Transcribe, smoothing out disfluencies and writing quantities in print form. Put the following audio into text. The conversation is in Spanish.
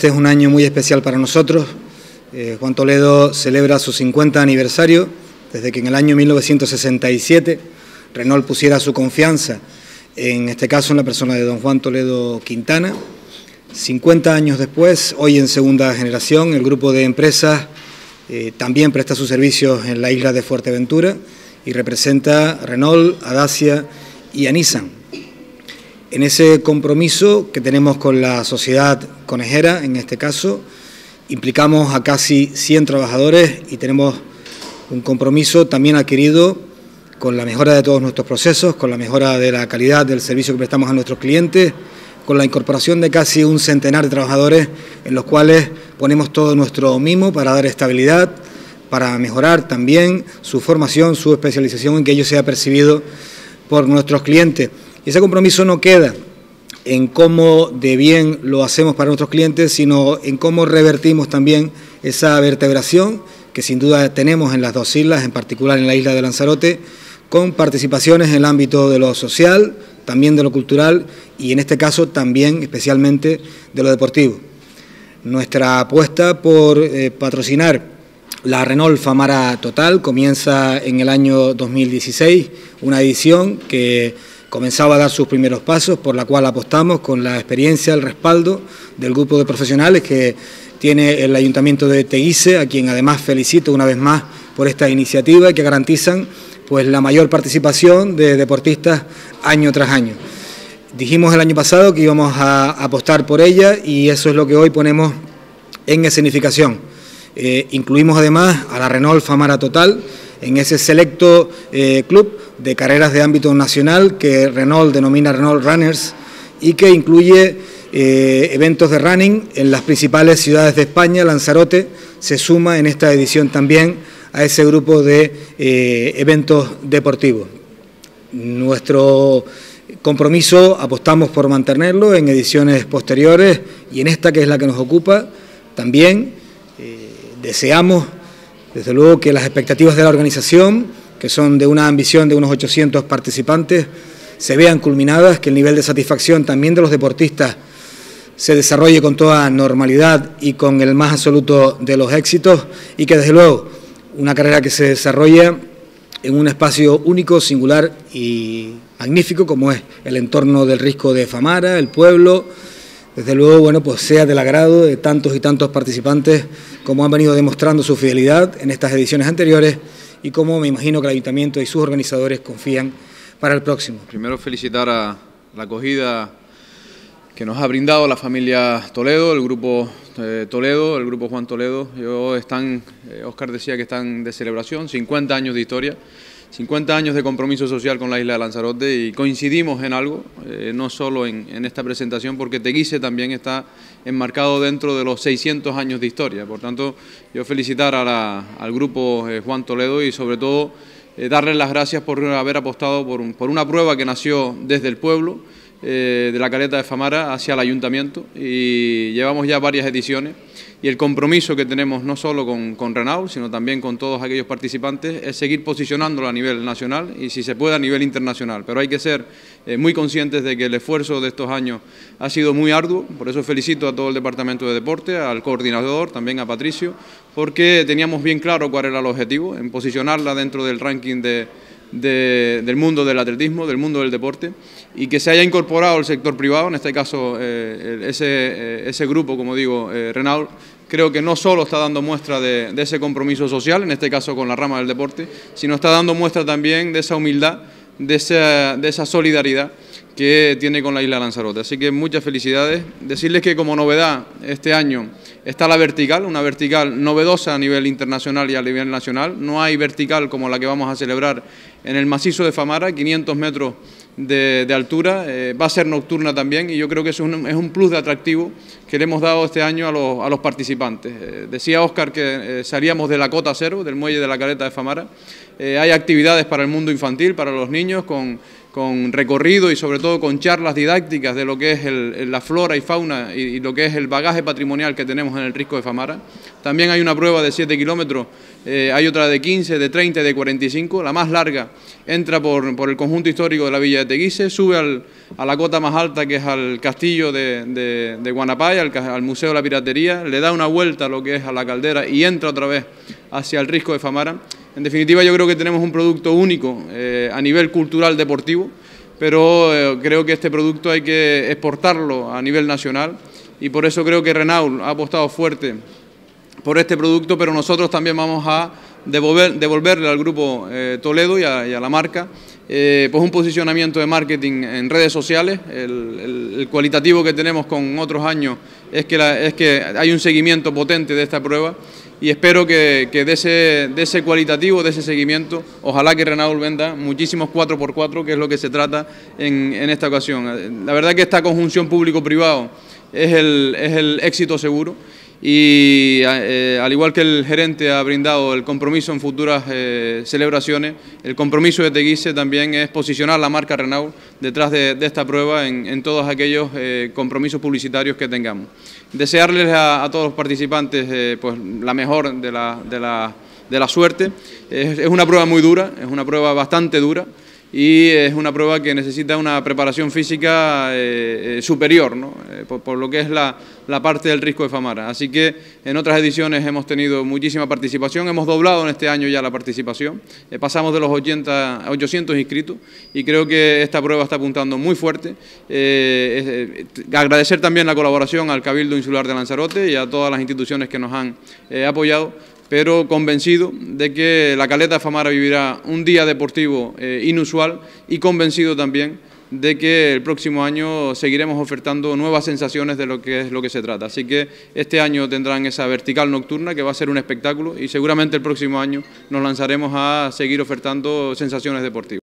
Este es un año muy especial para nosotros. Juan Toledo celebra su 50 aniversario desde que en el año 1967 Renault pusiera su confianza, en este caso en la persona de don Juan Toledo Quintana. 50 años después, hoy en segunda generación, el grupo de empresas también presta sus servicios en la isla de Fuerteventura y representa a Renault, a Dacia y a Nissan. En ese compromiso que tenemos con la sociedad conejera, en este caso, implicamos a casi 100 trabajadores y tenemos un compromiso también adquirido con la mejora de todos nuestros procesos, con la mejora de la calidad del servicio que prestamos a nuestros clientes, con la incorporación de casi un centenar de trabajadores en los cuales ponemos todo nuestro mimo para dar estabilidad, para mejorar también su formación, su especialización, en que ello sea percibido por nuestros clientes. Y ese compromiso no queda en cómo de bien lo hacemos para nuestros clientes, sino en cómo revertimos también esa vertebración que sin duda tenemos en las dos islas, en particular en la isla de Lanzarote, con participaciones en el ámbito de lo social, también de lo cultural y en este caso también especialmente de lo deportivo. Nuestra apuesta por patrocinar la Renault Famara Total comienza en el año 2016, una edición que comenzaba a dar sus primeros pasos, por la cual apostamos con la experiencia, el respaldo del grupo de profesionales que tiene el Ayuntamiento de Teguise, a quien además felicito una vez más por esta iniciativa y que garantizan pues la mayor participación de deportistas año tras año. Dijimos el año pasado que íbamos a apostar por ella y eso es lo que hoy ponemos en escenificación. Incluimos además a la Renault Famara Total en ese selecto club de carreras de ámbito nacional que Renault denomina Renault Runners y que incluye eventos de running en las principales ciudades de España. Lanzarote se suma en esta edición también a ese grupo de eventos deportivos. Nuestro compromiso apostamos por mantenerlo en ediciones posteriores y en esta, que es la que nos ocupa, también deseamos desde luego que las expectativas de la organización, que son de una ambición de unos 800 participantes, se vean culminadas, que el nivel de satisfacción también de los deportistas se desarrolle con toda normalidad y con el más absoluto de los éxitos y que desde luego una carrera que se desarrolla en un espacio único, singular y magnífico como es el entorno del Risco de Famara, el pueblo. Desde luego, bueno, pues sea del agrado de tantos y tantos participantes como han venido demostrando su fidelidad en estas ediciones anteriores y como me imagino que el Ayuntamiento y sus organizadores confían para el próximo. Primero felicitar a la acogida que nos ha brindado la familia Toledo, el grupo Toledo, el grupo Juan Toledo. Óscar decía que están de celebración, 50 años de historia. 50 años de compromiso social con la isla de Lanzarote y coincidimos en algo, no solo en esta presentación, porque Teguise también está enmarcado dentro de los 600 años de historia. Por tanto, yo felicitar al grupo Juan Toledo y sobre todo darles las gracias por haber apostado por una prueba que nació desde el pueblo, de la caleta de Famara hacia el Ayuntamiento y llevamos ya varias ediciones. Y el compromiso que tenemos no solo con Renault, sino también con todos aquellos participantes, es seguir posicionándolo a nivel nacional y si se puede a nivel internacional. Pero hay que ser muy conscientes de que el esfuerzo de estos años ha sido muy arduo, por eso felicito a todo el Departamento de Deporte, al coordinador, también a Patricio, porque teníamos bien claro cuál era el objetivo, en posicionarla dentro del ranking del mundo del atletismo, del mundo del deporte, y que se haya incorporado el sector privado, en este caso ese grupo, como digo, Renault, creo que no solo está dando muestra de ese compromiso social, en este caso con la rama del deporte, sino está dando muestra también de esa humildad, de esa solidaridad que tiene con la isla de Lanzarote. Así que muchas felicidades. Decirles que como novedad este año está la vertical, una vertical novedosa a nivel internacional y a nivel nacional. No hay vertical como la que vamos a celebrar en el macizo de Famara, 500 metros de altura, va a ser nocturna también y yo creo que es un plus de atractivo que le hemos dado este año a los participantes. Decía Óscar que salíamos de la cota cero, del muelle de la caleta de Famara. Hay actividades para el mundo infantil, para los niños, con con recorrido y sobre todo con charlas didácticas de lo que es la flora y fauna y lo que es el bagaje patrimonial que tenemos en el Risco de Famara. También hay una prueba de 7 kilómetros, hay otra de 15, de 30 y de 45. La más larga entra por el conjunto histórico de la Villa de Teguise, sube a la cota más alta, que es al castillo de Guanapaya, al Museo de la Piratería, le da una vuelta a lo que es a la caldera y entra otra vez hacia el Risco de Famara. En definitiva, yo creo que tenemos un producto único a nivel cultural deportivo, pero creo que este producto hay que exportarlo a nivel nacional y por eso creo que Renault ha apostado fuerte por este producto, pero nosotros también vamos a devolverle al Grupo Toledo y a la marca pues un posicionamiento de marketing en redes sociales. El cualitativo que tenemos con otros años es que hay un seguimiento potente de esta prueba y espero que de ese cualitativo, de ese seguimiento, ojalá que Renault venda muchísimos 4x4, que es lo que se trata en esta ocasión. La verdad que esta conjunción público-privado es el éxito seguro. Y al igual que el gerente ha brindado el compromiso en futuras celebraciones, el compromiso de Teguise también es posicionar la marca Renault detrás de esta prueba en todos aquellos compromisos publicitarios que tengamos. Desearles a todos los participantes pues la mejor de la suerte. Es una prueba muy dura, es una prueba bastante dura. Y es una prueba que necesita una preparación física superior, ¿no? Por lo que es la parte del Risco de Famara. Así que en otras ediciones hemos tenido muchísima participación, hemos doblado en este año ya la participación, pasamos de los 80 a 800 inscritos y creo que esta prueba está apuntando muy fuerte. Agradecer también la colaboración al Cabildo Insular de Lanzarote y a todas las instituciones que nos han apoyado, pero convencido de que la Caleta de Famara vivirá un día deportivo inusual y convencido también de que el próximo año seguiremos ofertando nuevas sensaciones de lo que se trata. Así que este año tendrán esa vertical nocturna que va a ser un espectáculo y seguramente el próximo año nos lanzaremos a seguir ofertando sensaciones deportivas.